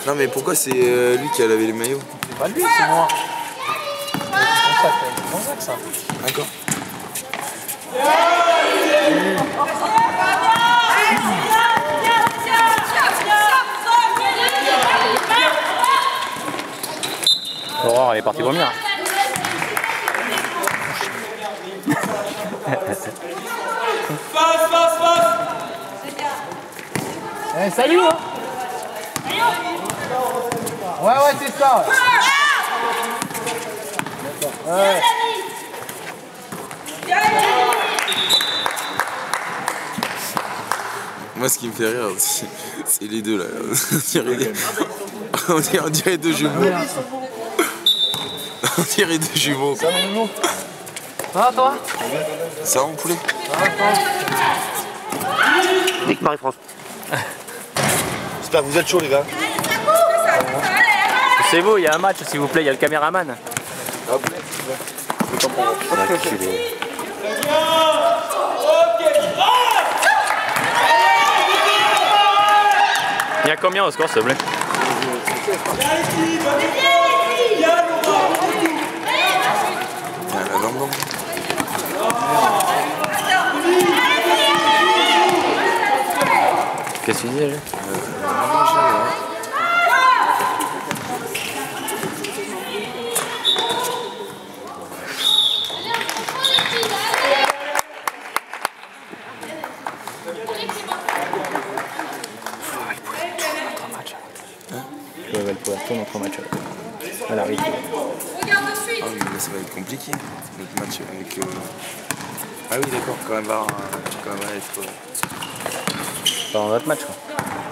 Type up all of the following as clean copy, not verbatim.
Non mais pourquoi c'est lui qui a lavé les maillots? C'est pas lui, c'est moi. C'est ton sac ça. D'accord. Aurore, elle est partie vomir. Eh, salut hein. Ouais, c'est ça. Ouais. Moi ce qui me fait rire, c'est les deux là. On dirait deux jumeaux. On dirait deux jumeaux. Ça va, Nounou? Ça va toi? Ça va mon poulet? Nick Marie-France. J'espère que vous êtes chauds les gars. C'est vous, il y a un match s'il vous plaît, il y a le caméraman. Il y a combien au score s'il te plaît? La langue. Qu'est-ce que tu disais là? Elle pourrait retourner notre match. Elle arrive. Ah oui, mais ça va être compliqué, notre match avec... Ah oui, d'accord, quand même va être... Dans notre match quoi.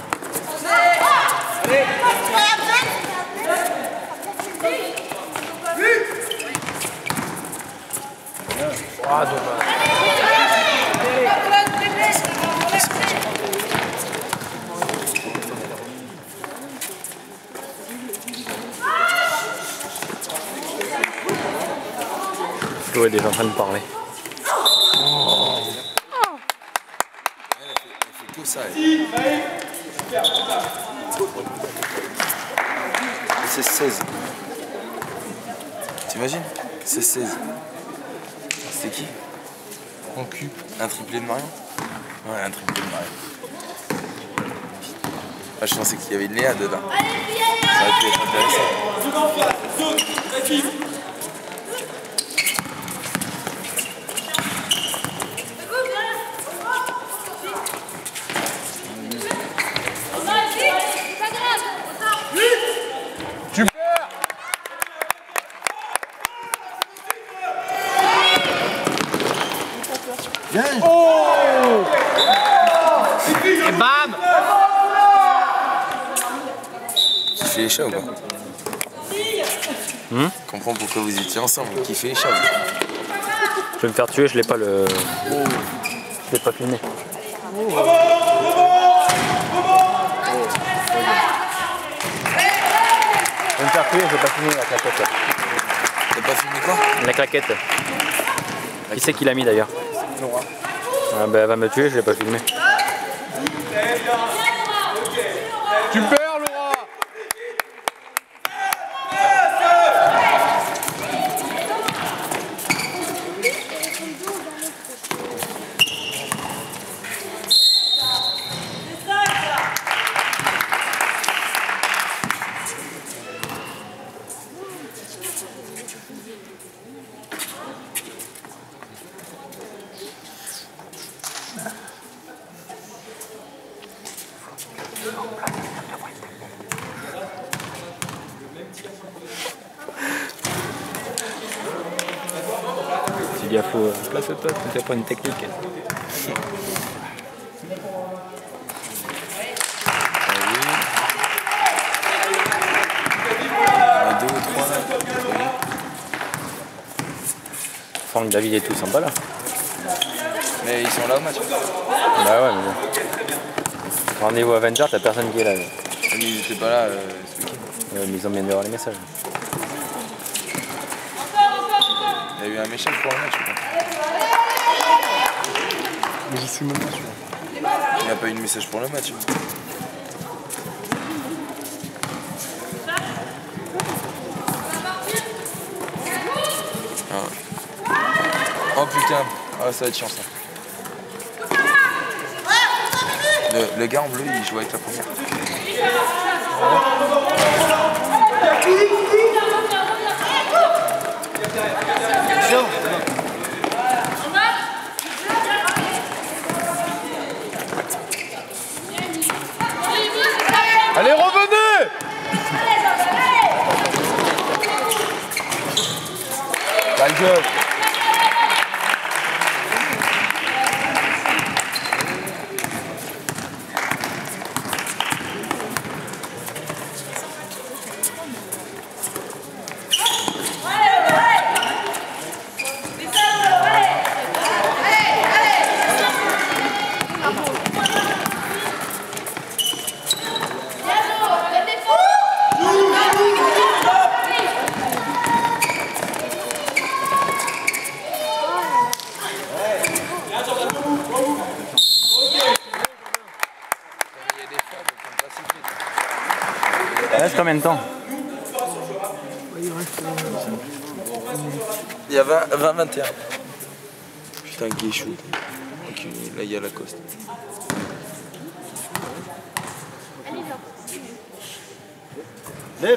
Ah, dommage. Flo est déjà en train de parler. Oh. Elle fait que ça. C'est 16. T'imagines? C'est 16. C'était qui? Mon cul. Un triplé de Marion? Ouais, un triplé de Marion. Ah, je pensais qu'il y avait une Léa dedans. Ça aurait pu être intéressant. Oh! Et bam! Qui fait les chats ou pas? Comprends pourquoi vous étiez ensemble. Qui fait les chats? Je vais me faire tuer, je l'ai pas le. Je l'ai pas filmé. Je vais me faire tuer, je l'ai pas filmé la claquette. T'as pas filmé quoi? La claquette. Qui c'est qui l'a mis d'ailleurs? Ah bah elle va me tuer, je l'ai pas filmé. Tu perds Laura! Fais gaffe, place-toi, tu fais pas une technique. Franck, David et tout sont pas là. Mais ils sont là au match. Bah ouais, mais bon. Rendez-vous à 20h, t'as personne qui est là. Mais ils étaient pas là ce week-end. Mais ils ont bien dû avoir les messages. Il y a eu un message pour le match ou pas? Mais j'y suis même pas sûr. Il n'y a pas eu de message pour le match. Oh putain, ah, ça va être chiant ça. Le gars en bleu, il joue avec la première. Allez, revenez! Ta gueule! Il reste combien de temps? Il y a 20-21. Putain, qui est chaud. Ok, là, il y a Lacoste. Lève,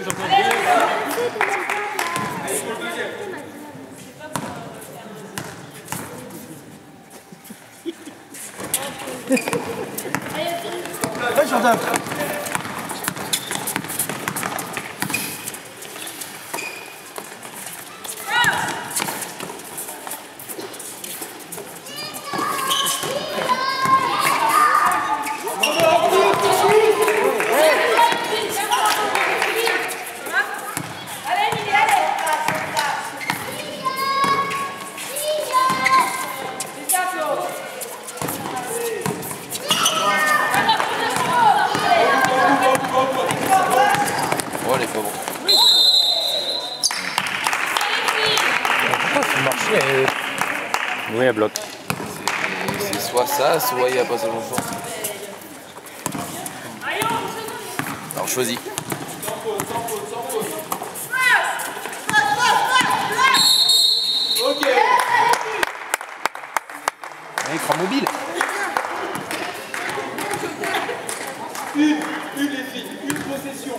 ouais, Jordan. Oh, elle est pas bon. Pourquoi ce marché? Oui, elle bloque. C'est soit ça, soit il n'y a pas ce longtemps. Alors choisis. Ok. Un écran mobile. Une les filles, une possession.